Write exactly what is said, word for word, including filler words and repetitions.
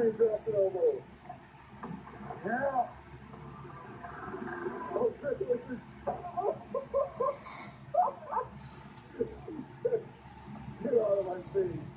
Raindrops elbow. Now. Oh, congratulations. Get out of my face.